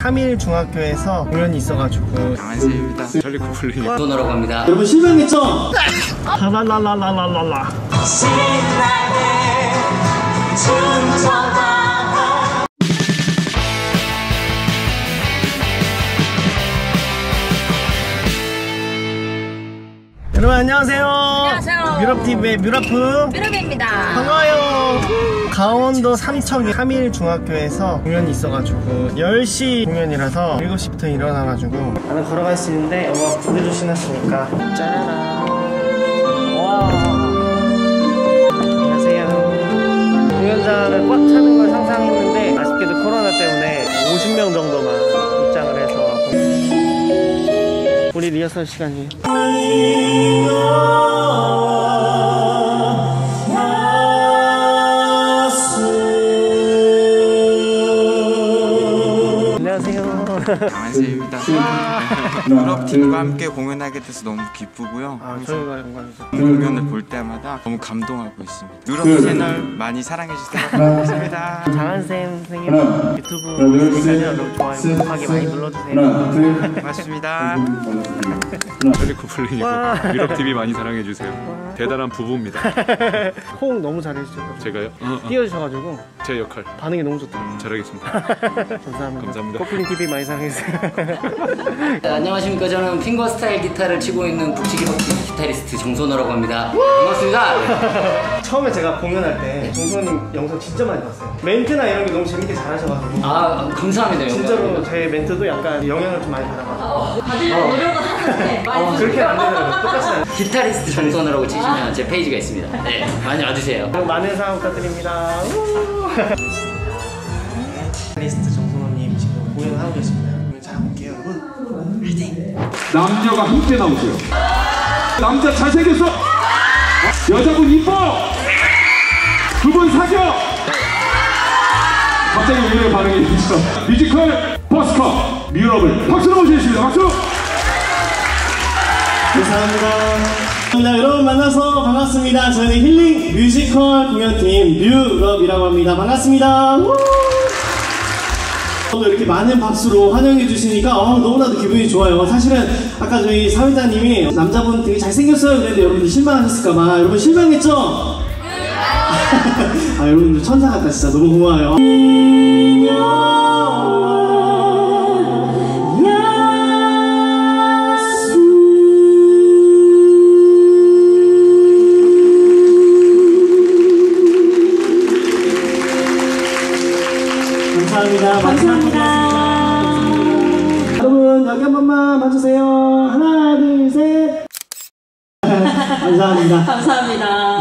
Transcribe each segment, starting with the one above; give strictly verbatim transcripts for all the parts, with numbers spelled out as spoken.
삼 일 중학교에서 공연이 있어가지고. 강한세입니다. 찰리 쿠플링 돈으로 갑니다. 여러분 실망했죠? 라라라라라라라. 여러분 안녕하세요. 안녕하세요. 뮤럽티비의 뮤럽프 뮤럽입니다. 반가워요. 강원도 삼척의 삼 일 중학교에서 공연이 있어가지고 열 시 공연이라서 일곱 시부터 일어나가지고 나는 걸어갈 수 있는데 엄마가 부대조 신었으니까 짜라란. 와, 안녕하세요. 공연장을 꽉 차는 걸 상상했는데 아쉽게도 코로나 때문에 오십 명 정도만 입장을 해서 우리 리허설 시간이에요. 안녕하세요. 강한세입니다. 뮤럽팀과 함께 공연하게 돼서 너무 기쁘고요. 아, 저희가 영광이죠. 공연을 볼 때마다 너무 감동하고 있습니다. 뮤럽 채널 많이 사랑해주세요. 감사합니다. 장한쌤 선생님 유튜브 구독자 여러분 좋아요 구독하기 많이 눌러주세요. 고맙습니다. 찰리 쿠플링이고 뮤럽티비 많이 사랑해주세요. 대단한 부부입니다. 호응 너무 잘해주셔서 제가요? 어, 어. 띄워주셔가지고 제 역할 반응이 너무 좋더라고요. 잘하겠습니다. 감사합니다. 감사합니다. 커플링티비 많이 사랑해주세요. 네, 안녕하십니까. 저는 핑거스타일 기타를 치고 있는 북치기 박치 기타리스트 정선호라고 합니다. 반갑습니다. 처음에 제가 공연할 때 정선님 영상 진짜 많이 봤어요. 멘트나 이런 게 너무 재밌게 잘하셔가지고 아, 감사합니다. 진짜로 제 멘트도 약간 영향을 좀 많이 받아가지고 다들 노력은 하는데 어, 그렇게 안 되더라고요. 똑같이 안 돼요. 기타리스트 정선호라고 치시면 제 페이지가 있습니다. 네, 많이 와주세요. 많은 사랑 부탁드립니다. 기타리스트 정선호님 지금 공연하고 계십니다. 공연 잘 볼게요 여러분. 화이팅! 남녀가 함께 나오세요. 남자 잘생겼어. 여자분 이뻐. 두 분 사겨. 갑자기 우리의 반응이 있죠. 뮤지컬 버스커 뮤럽을 박수로 모시겠습니다. 박수. 감사합니다. 감사합니다. 여러분 만나서 반갑습니다. 저희는 힐링 뮤지컬 공연팀 뮤럽이라고 합니다. 반갑습니다. 오늘 이렇게 많은 박수로 환영해 주시니까 어, 너무나도 기분이 좋아요. 사실은 아까 저희 사회자님이 남자분 되게 잘생겼어요 그랬는데 여러분들 실망하셨을까봐. 여러분 실망했죠? 아, 여러분들 천사 같다. 진짜 너무 고마워요. 감사합니다. 감사합니다. 여러분 여기 한 번만 봐주세요. 하나 둘 셋. 감사합니다. 감사합니다.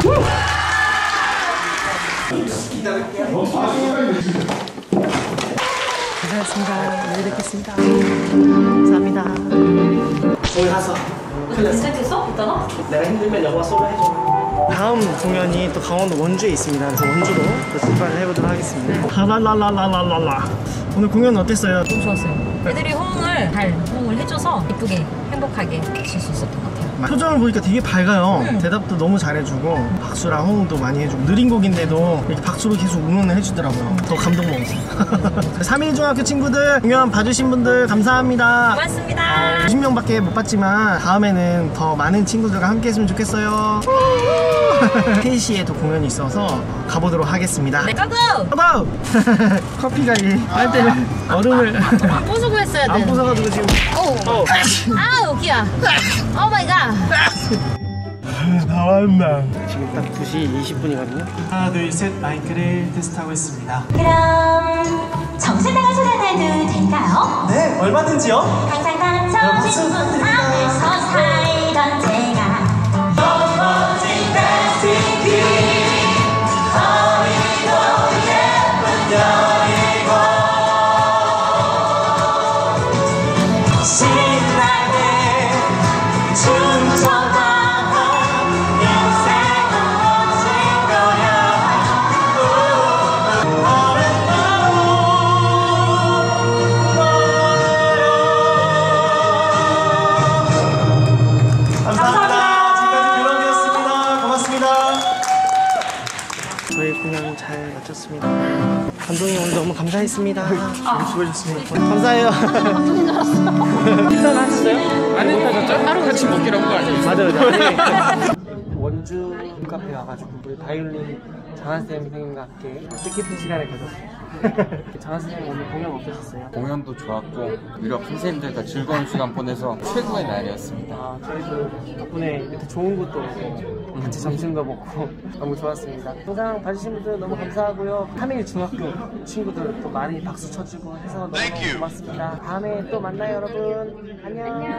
고생하셨습니다. 내일 뵙겠습니다. 감사합니다. 오늘 가서 큰일 났어. 시작했어? 이따가? 내가 힘들면 여보가 솔로 해줘. 다음 공연이 또 강원도 원주에 있습니다. 그래서 원주로 또 출발을 해보도록 하겠습니다. 라라라라라라라. 오늘 공연 어땠어요? 너무 좋았어요. 애들이 호응을 잘 호응을 해줘서 예쁘게 행복하게 칠 수 있었던 것 같아요. 표정을 보니까 되게 밝아요. 응. 대답도 너무 잘해주고 박수랑 호응도 많이 해주고 느린 곡인데도 이렇게 박수로 계속 응원을 해주더라고요. 더 감동 먹었어요. 삼 일 중학교 친구들 공연 봐주신 분들 감사합니다. 고맙습니다. 오십 명밖에 못 봤지만 다음에는 더 많은 친구들과 함께 했으면 좋겠어요. 세 시에 또 공연이 있어서 가보도록 하겠습니다. 네, 고고! 고고! 커피가 이 빨대를 얼음을 안 부수고 했어야 돼. 안 부숴가지고 지금 오. 아우 웃기야. 오 마이 갓. 나왔나. 지금 딱 두 시 이십 분이거든요 하나 둘 셋 마이크를 테스트하고 있습니다. 그럼 정신당한 소개해도 될까요? 네 얼마든지요. 항상 당첨진 분 앞에서 살던 제가 고생하셨습니다. 수고하셨습니다. 감사해요. 식사는 하셨어요? 안 했다셨죠? 하루 같이 먹기로 한 거 아니에요? 맞아요. 맞아요. 원주 카페 와가지고 우리 바이올린 장한 선생님과 함께 뜻깊은 시간을 가졌어요. 장한 선생님 오늘 공연 어떠셨어요? 공연도 좋았고 유럽 선생님들과 즐거운 시간 보내서 최고의 날이었습니다. 아, 저희도 덕분에 이렇게 좋은 곳도 오고 같이 점심도 먹고 너무 좋았습니다. 영상 봐주신 분들 너무 감사하고요. 하밀 중학교 친구들 또 많이 박수 쳐주고 해서 너무 고맙습니다. 다음에 또 만나요, 여러분. 안녕.